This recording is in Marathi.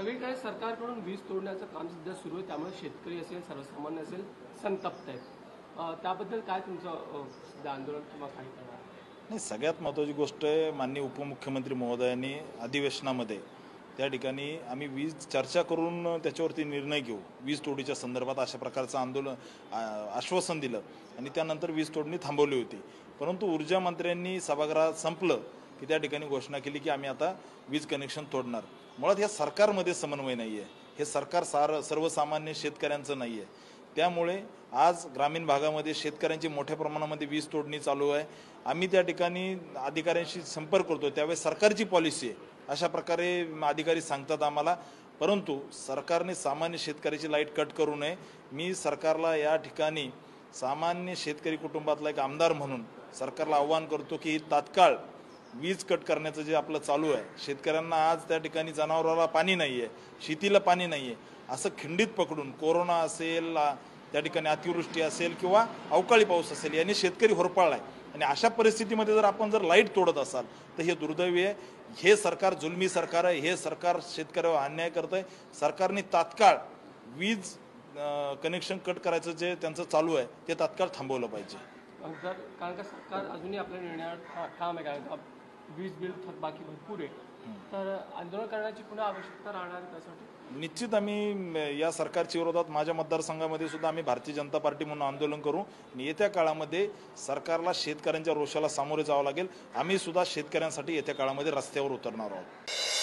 सगळीकडे सरकारकडून वीज तोडण्याचं काम सध्या सुरू आहे, त्यामुळे शेतकरी असेल सर्वसामान्य असेल संतप्त आहेत. त्याबद्दल काय तुमचं सध्या आंदोलन किंवा काय करणार? नाही, सगळ्यात महत्त्वाची गोष्ट आहे, माननीय उपमुख्यमंत्री महोदयांनी अधिवेशनामध्ये त्या ठिकाणी आम्ही वीज चर्चा करून त्याच्यावरती निर्णय घेऊ, वीज तोडीच्या संदर्भात अशा प्रकारचं आश्वासन दिलं आणि त्यानंतर वीज तोडणी थांबवली होती. परंतु ऊर्जा मंत्र्यांनी सभागृहात संपलं की त्या ठिकाणी घोषणा केली की आम्ही आता वीज कनेक्शन तोडणार. मुळात या सरकारमध्ये समन्वय नाही आहे, हे सरकार सर्वसामान्य शेतकऱ्यांचं नाही आहे. त्यामुळे आज ग्रामीण भागामध्ये शेतकऱ्यांची मोठ्या प्रमाणामध्ये वीज तोडणी चालू आहे. आम्ही त्या ठिकाणी अधिकाऱ्यांशी संपर्क करतो, त्यावेळेस सरकारची पॉलिसी आहे अशा प्रकारे अधिकारी सांगतात आम्हाला. परंतु सरकारने सामान्य शेतकऱ्याची लाईट कट करू नये. मी सरकारला या ठिकाणी सामान्य शेतकरी कुटुंबातला एक आमदार म्हणून सरकारला आव्हान करतो की तात्काळ वीज कट करण्याचं जे आपलं चालू आहे, शेतकऱ्यांना आज त्या ठिकाणी जनावराला पाणी नाही आहे, शेतीला पाणी नाही आहे, असं खिंडीत पकडून कोरोना असेल, त्या ठिकाणी अतिवृष्टी असेल किंवा अवकाळी पाऊस असेल याने शेतकरी होरपळला आहे. आणि अशा परिस्थितीमध्ये जर आपण लाईट तोडत असाल तर हे दुर्दैवी आहे. हे सरकार जुलमी सरकार आहे, हे सरकार शेतकऱ्यावर अन्याय करत आहे. सरकारने तात्काळ वीज कनेक्शन कट करायचं जे त्यांचं चालू आहे ते तात्काळ थांबवलं पाहिजे. कारण का सरकार अजूनही आपल्या निर्णयावर ठाम आहे, कारण का वीज बिल बाकी भरपूर आहे, तर आंदोलन करण्याची पुन्हा आवश्यकता राहणार त्यासाठी. निश्चित आम्ही या सरकारच्या विरोधात माझ्या मतदारसंघामध्ये सुद्धा आम्ही भारतीय जनता पार्टी म्हणून आंदोलन करू. येत्या काळामध्ये सरकारला शेतकऱ्यांच्या रोषाला सामोरे जावं लागेल. आम्ही सुद्धा शेतकऱ्यांसाठी येत्या काळामध्ये रस्त्यावर उतरणार आहोत.